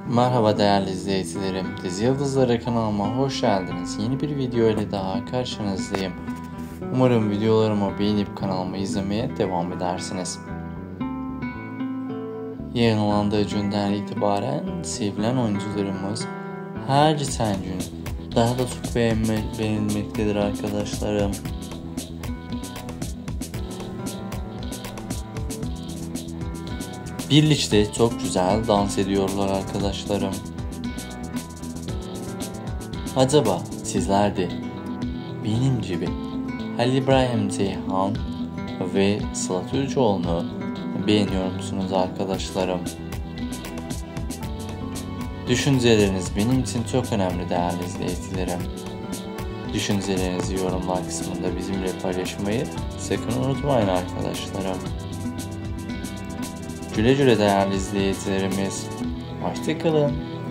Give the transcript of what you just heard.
Merhaba değerli izleyicilerim, Dizi Yıldızları kanalıma hoş geldiniz. Yeni bir video ile daha karşınızdayım. Umarım videolarımı beğenip kanalımı izlemeye devam edersiniz. Yayınlandığı günden itibaren sevilen oyuncularımız her geçen gün daha da çok beğenilmektedir arkadaşlarım. Birlikte çok güzel dans ediyorlar arkadaşlarım. Acaba sizler de benim gibi Halil İbrahim Ceyhan ve Sıla Türkoğlu'nu beğeniyor musunuz arkadaşlarım? Düşünceleriniz benim için çok önemli değerli izleyicilerim. Düşüncelerinizi yorumlar kısmında bizimle paylaşmayı sakın unutmayın arkadaşlarım. Güle güle değerli izleyicilerimiz. Hoşça kalın.